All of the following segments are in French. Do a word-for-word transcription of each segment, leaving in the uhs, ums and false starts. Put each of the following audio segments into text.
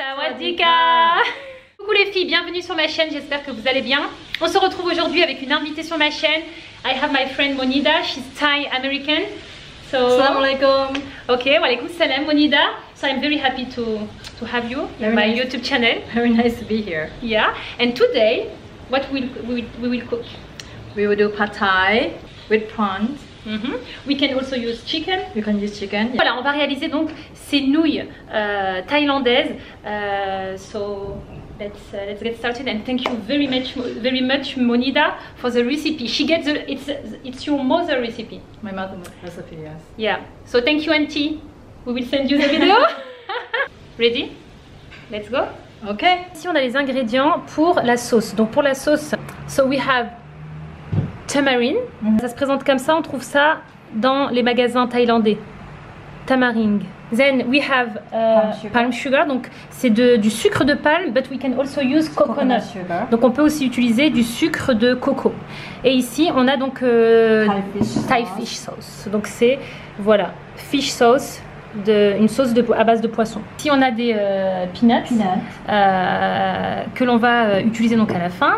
Sawadika. Coucou les filles, bienvenue sur ma chaîne, j'espère que vous allez bien. On se retrouve aujourd'hui avec une invitée sur ma chaîne. I have my friend Monida, she's Thai American. So, Assalamu alaikum. Okay, wa alaikum salam Monida. So I'm very happy to, to have you in my nice. YouTube channel. Very nice to be here. Yeah, and today, what we'll, we, will, we will cook? We will do pad thai with prawns. Mm-hmm. We can also use chicken. You can use chicken. Yeah. Voilà, on va réaliser donc ces nouilles euh, thaïlandaises. Uh, so let's uh, let's get started and thank you very much, very much, Monida, for the recipe. She gets the it's it's your mother recipe. My mother recipe, yes. Yeah. So thank you, Auntie. We will send you the video. Ready? Let's go. Okay. Ici, on a les ingrédients pour la sauce. Donc pour la sauce, so we have tamarind. Mm-hmm. Ça se présente comme ça, on trouve ça dans les magasins thaïlandais. Tamarind. Then we have uh, palm, sugar. palm sugar. Donc c'est du sucre de palme, but we can also use coconut. coconut sugar. Donc on peut aussi utiliser du sucre de coco. Et ici on a donc euh, Thai, fish, Thai sauce. fish sauce. Donc c'est voilà fish sauce. De, une sauce de, à base de poisson. Ici on a des euh, peanuts, peanuts. Euh, que l'on va euh, utiliser donc à la fin.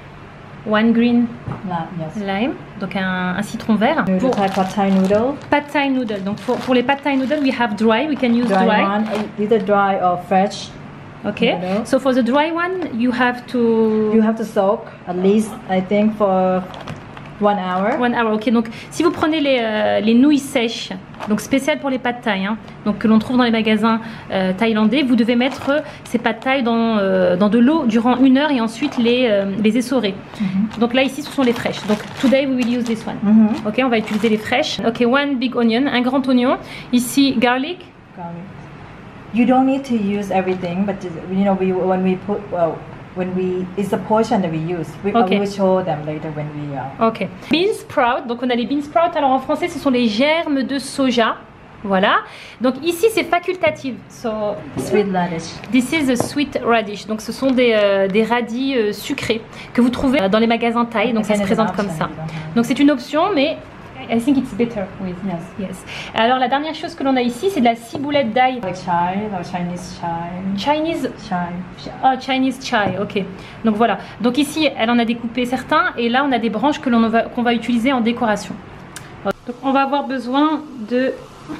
One green La, yes. lime, donc un, un citron vert. Pour pad thai noodle. Pad thai noodle. Donc pour, pour les pad thai noodle, we have dry. We can use dry. dry. One, either dry or fresh. Okay. Noodle. So for the dry one, you have to. You have to soak at least, I think, for one hour. One hour. Ok. Donc si vous prenez les, euh, les nouilles sèches, donc spéciales pour les pad thai, hein, donc que l'on trouve dans les magasins euh, thaïlandais, vous devez mettre ces pad thai dans euh, dans de l'eau durant une heure et ensuite les euh, les essorer. Mm-hmm. Donc là ici ce sont les fraîches. Donc today we will use this one. Mm-hmm. Ok, on va utiliser les fraîches. Ok, one big onion, un grand oignon. Ici garlic. Garlic. You don't need to use everything, but you know we when we put well. When we, it's the portion that we use. We, okay. we will show them later when we. Uh... Ok. Bean sprout. Donc on a les bean sprout. Alors en français, ce sont les germes de soja. Voilà. Donc ici, c'est facultatif. So sweet radish. This is a sweet radish. Donc ce sont des euh, des radis euh, sucrés que vous trouvez dans les magasins thaï. Donc ça se présente comme ça. Donc c'est une option, mais I think it's better with yes. Yes. Alors la dernière chose que l'on a ici, c'est de la ciboulette d'ail. Like chai, like Chinese chai. Chinese chai. Oh, Chinese chai. Ok. Donc voilà. Donc ici, elle en a découpé certains, et là on a des branches que l'on va qu'on va utiliser en décoration. Donc on va avoir besoin de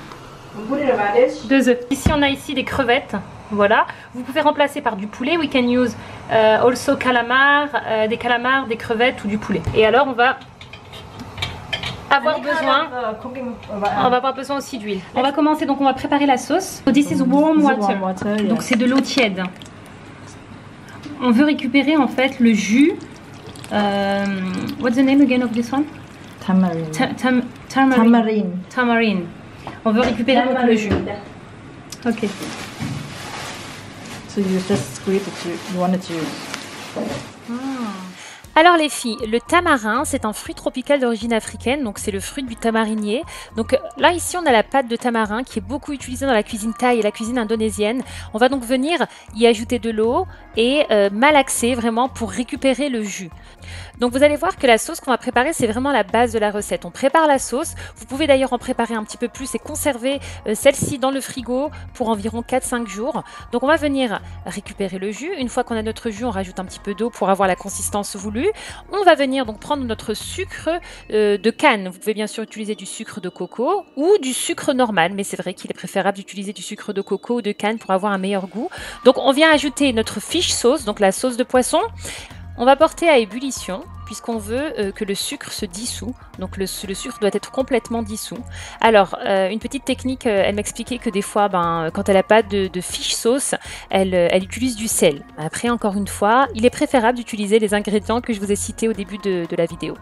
deux œufs. Ici on a ici des crevettes. Voilà. Vous pouvez remplacer par du poulet. We can use uh, also calamar, uh, des calamars, des crevettes ou du poulet. Et alors on va avoir besoin, on va avoir besoin aussi d'huile. On va commencer, donc on va préparer la sauce. So this is warm water, water yes. Donc c'est de l'eau tiède. On veut récupérer en fait le jus. Euh, what's the name again of this one? Tamarind. Ta tam tamarind. Tamarind. Tamarind. On veut récupérer donc le jus. Ok. So you just squeeze the juice. You want the juice. Ah. Alors les filles, le tamarin, c'est un fruit tropical d'origine africaine, donc c'est le fruit du tamarinier. Donc là ici on a la pâte de tamarin qui est beaucoup utilisée dans la cuisine thaï et la cuisine indonésienne. On va donc venir y ajouter de l'eau et euh, malaxer vraiment pour récupérer le jus. Donc vous allez voir que la sauce qu'on va préparer, c'est vraiment la base de la recette. On prépare la sauce, vous pouvez d'ailleurs en préparer un petit peu plus et conserver euh, celle-ci dans le frigo pour environ quatre à cinq jours. Donc on va venir récupérer le jus. Une fois qu'on a notre jus, on rajoute un petit peu d'eau pour avoir la consistance voulue. On va venir donc prendre notre sucre euh, de canne. Vous pouvez bien sûr utiliser du sucre de coco ou du sucre normal, mais c'est vrai qu'il est préférable d'utiliser du sucre de coco ou de canne pour avoir un meilleur goût. Donc on vient ajouter notre fish sauce, donc la sauce de poisson. On va porter à ébullition puisqu'on veut euh, que le sucre se dissout. Donc le, le sucre doit être complètement dissous. Alors, euh, une petite technique, euh, elle m'expliquait que des fois, ben, quand elle n'a pas de, de fish sauce, elle, euh, elle utilise du sel. Après, encore une fois, il est préférable d'utiliser les ingrédients que je vous ai cités au début de, de la vidéo.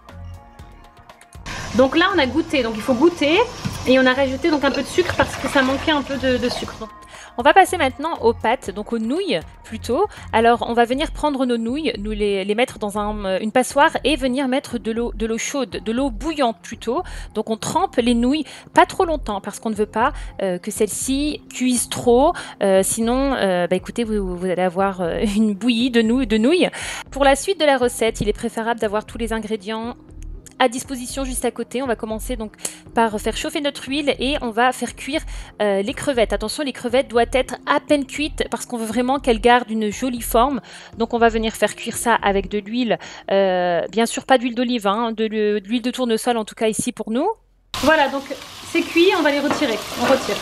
Donc là, on a goûté. Donc il faut goûter. Et on a rajouté donc un peu de sucre parce que ça manquait un peu de, de sucre. Donc, on va passer maintenant aux pâtes, donc aux nouilles plutôt. Alors on va venir prendre nos nouilles, nous les, les mettre dans un, une passoire et venir mettre de l'eau de l'eau chaude, de l'eau bouillante plutôt. Donc on trempe les nouilles pas trop longtemps parce qu'on ne veut pas euh, que celles-ci cuisent trop. Euh, sinon, euh, bah, écoutez, vous, vous allez avoir euh, une bouillie de nouilles, de nouilles. Pour la suite de la recette, il est préférable d'avoir tous les ingrédients à disposition juste à côté. On va commencer donc par faire chauffer notre huile et on va faire cuire euh, les crevettes. Attention, les crevettes doivent être à peine cuites parce qu'on veut vraiment qu'elles gardent une jolie forme. Donc on va venir faire cuire ça avec de l'huile, euh, bien sûr pas d'huile d'olive, hein, de l'huile de tournesol en tout cas ici pour nous. Voilà, donc c'est cuit, on va les retirer. On retire.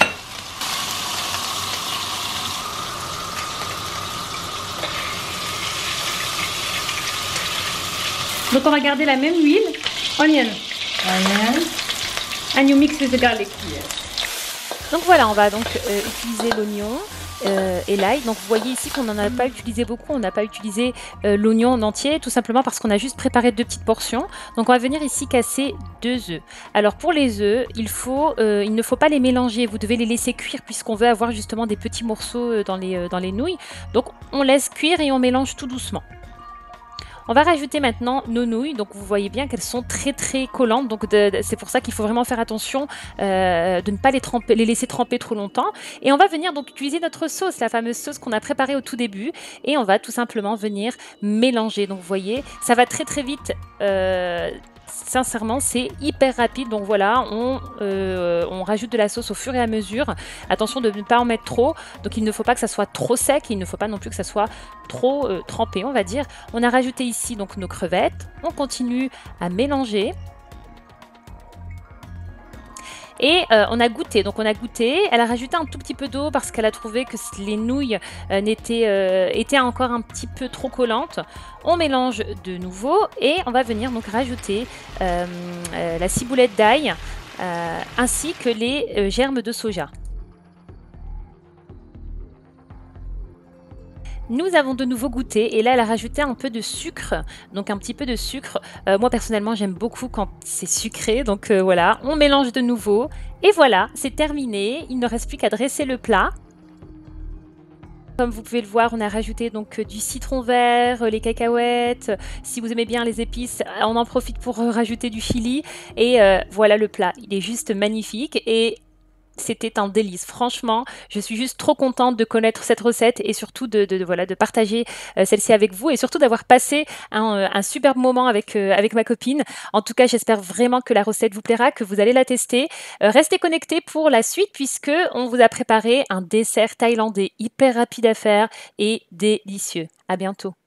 Donc on va garder la même huile. Onion. Onion. And you mix with the garlic. Yes. Donc voilà, on va donc euh, utiliser l'oignon euh, et l'ail. Donc vous voyez ici qu'on n'en a pas utilisé beaucoup. On n'a pas utilisé euh, l'oignon en entier, tout simplement parce qu'on a juste préparé deux petites portions. Donc on va venir ici casser deux œufs. Alors pour les œufs, il, faut, euh, il ne faut pas les mélanger. Vous devez les laisser cuire puisqu'on veut avoir justement des petits morceaux dans les, euh, dans les nouilles. Donc on laisse cuire et on mélange tout doucement. On va rajouter maintenant nos nouilles, donc vous voyez bien qu'elles sont très très collantes, donc c'est pour ça qu'il faut vraiment faire attention euh, de ne pas les, tremper, les laisser tremper trop longtemps. Et on va venir donc utiliser notre sauce, la fameuse sauce qu'on a préparée au tout début, et on va tout simplement venir mélanger. Donc vous voyez, ça va très très vite. Euh, Sincèrement, c'est hyper rapide. Donc voilà, on, euh, on rajoute de la sauce au fur et à mesure. Attention de ne pas en mettre trop. Donc il ne faut pas que ça soit trop sec. Il ne faut pas non plus que ça soit trop euh, trempé, on va dire. On a rajouté ici donc nos crevettes. On continue à mélanger. Et euh, on a goûté, donc on a goûté, elle a rajouté un tout petit peu d'eau parce qu'elle a trouvé que les nouilles euh, étaient, euh, étaient encore un petit peu trop collantes. On mélange de nouveau et on va venir donc rajouter euh, euh, la ciboulette d'ail euh, ainsi que les euh, germes de soja. Nous avons de nouveau goûté et là elle a rajouté un peu de sucre, donc un petit peu de sucre. Euh, moi personnellement j'aime beaucoup quand c'est sucré, donc euh, voilà, on mélange de nouveau et voilà, c'est terminé. Il ne reste plus qu'à dresser le plat. Comme vous pouvez le voir, on a rajouté donc du citron vert, les cacahuètes. Si vous aimez bien les épices, on en profite pour rajouter du chili. Et euh, voilà le plat, il est juste magnifique et c'était un délice. Franchement, je suis juste trop contente de connaître cette recette et surtout de, de, de voilà, de partager euh, celle-ci avec vous et surtout d'avoir passé un, euh, un superbe moment avec, euh, avec ma copine. En tout cas, j'espère vraiment que la recette vous plaira, que vous allez la tester. Euh, restez connectés pour la suite puisque on vous a préparé un dessert thaïlandais hyper rapide à faire et délicieux. À bientôt.